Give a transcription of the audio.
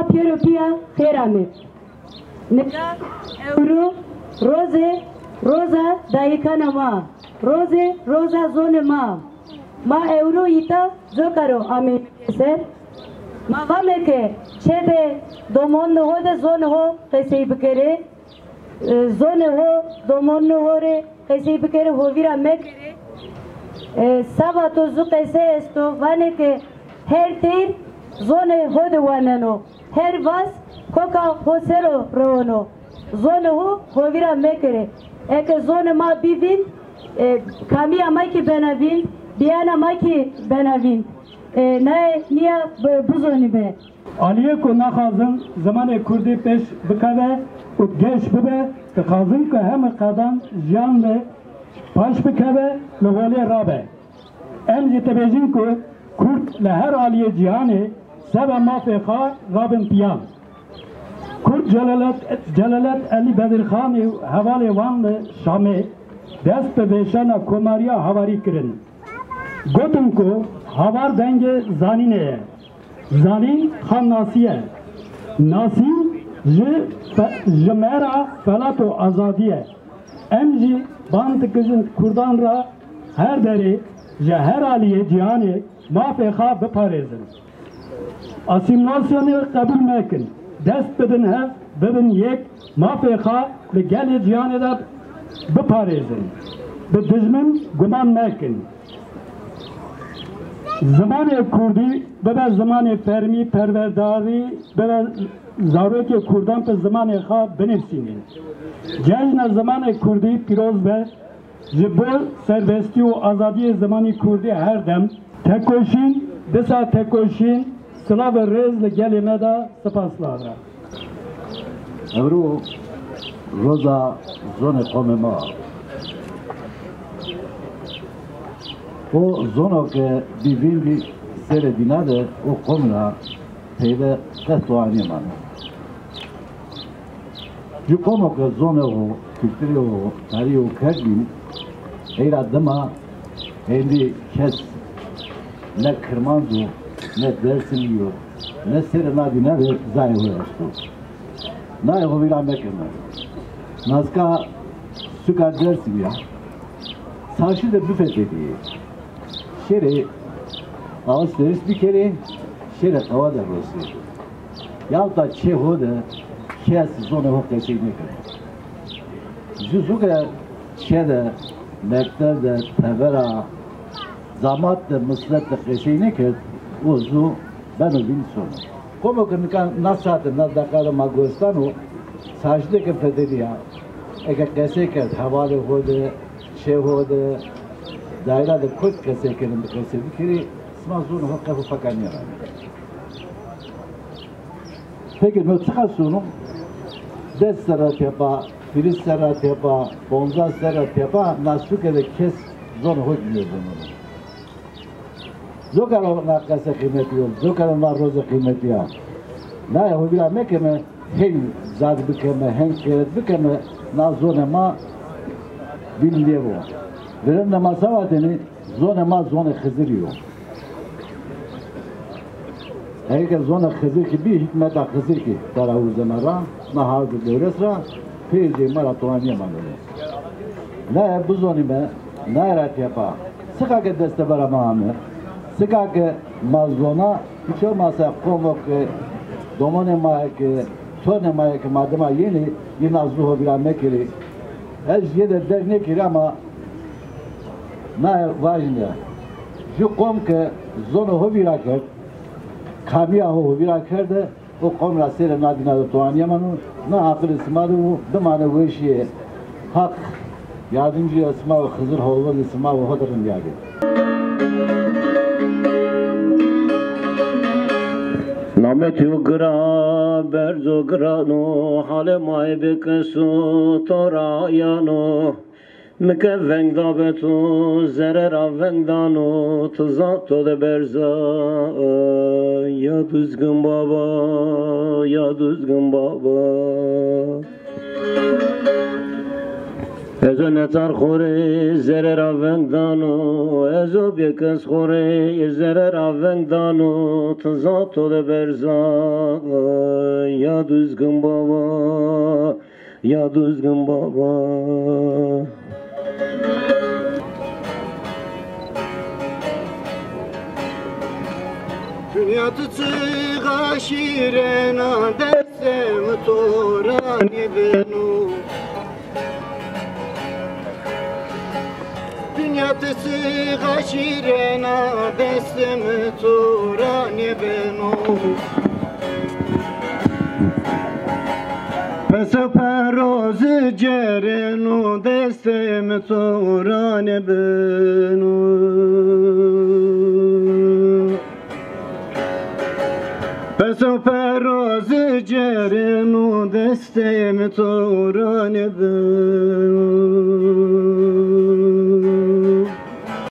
ma pieropia kherame nega euro roza daikana ma roza zone ma euro ita zokaro amin ser ma vameke chede domon hode zone ho kaise bikere zone ho domon hore kaise bikere hovira mekere sabato zu kaise esto vaneke her tir zone hode wanano her vas koka hosero rono zone ho hovira mekere eke zone ma bivin kamia maiki benavin diana maiki benavin ne niye buzoni be Aliye ko nakhazın zamanı kurdi peş bikave u geç bibe khazın ko hem qadan jan le paş bikave levali rabe em jetebejin ko kurt le her aliye cihane sebe mafeha rabin piyan kurt celalet Ali Bedir Khan havale van Şam'e dest beşana komariya havari kirin gotun ko havar denge zanine zanin Khan Nasi jemera felato azadiye emji bant kızın kurdan ra her deri her aliye cihane mafeha beparezin asimilasyonu kabul mekin dest bedin hev bedin yek mafeha ve gel cihane da beparezin be dijmin guman mekin zamanı kurdi bebe zamanı fermi perverdari bebe zarureti kurdan pe zamanı ha benefsinin cejna zamanı kurdi piroz be jibol serbesti u azadi zamanı kurdi her dem tekoşin desa tekoşin sıla ve rezle gelime da spaslara Evru roza zone komema o zono ke bivingi sere dinade o komna peyve qetuani man ju komo ke zone o kültürü o tarihi o kedin eyra dema endi kes ne kırmanzu ne dersin diyor ne sere nadine ve zayıf yaştı na evo vira mekeme nazka suka dersin ya saçı da büfet dediği şere ağustos bir kere şere hava da rosi ya da çehoda kes zona hokkesi ne kadar juzuga şere mekterde tevera zamat da muslat da keşi ne kadar ozu ben bin sonra como que nasate nadakara magostano saçta ke federiya eke kese ke havale hode şey hode daira da kut kese kelim kese bikiri smazun hakka fakani yani peki ne çıkarsın des sarat yapa filiz sarat yapa bonza sarat yapa nasıl ke kes zor hodiyor bunu Zokarın nakası kıymeti yok, zokarın var roza kıymeti ya. Ne ya, bila mekeme hem zad bükeme, hem keret bükeme, na zonema bildiği bu. Verim nama savateni zonema zone xiziriyor. Eğer zone xizir ki bir hikmeta xizir ki taravuzena ra, na hazır devresra, peyce maratoğaniye manılı. Ne bu zonime, ne erat yapa, sıka ki deste bara mağamir, sıka ki mazlona, hiç olmazsa kovok domone maike, tone maike madema yeni azluho bila mekiri. Ez yede der nekiri ama ne vajne. Ju kom ki zono ho bila kert, kamiya ho bila kerde, o kom ra sere nadina da toaniye manu, ne akıl ismadı bu, dımane veşiye hak yardımcı isma ve hızır hovul isma ve hodırın yadı. Nametu gra berzo grano hale mai bekesu torayano meke vengda betu zerera vengdano tuzat de berza ya düzgün baba ya düzgün baba Ezo netar khore zerer avendano Ezo bekes khore zerer avendano Tızat ole berza Ya düzgün baba Ya düzgün baba Dünyatı çığa şirena Dersem torani benu Dünyatı çığa şirena Dersem torani benu Pesa perozi cerenu Dersem torani benu Peso perozi cerenu destem torane ben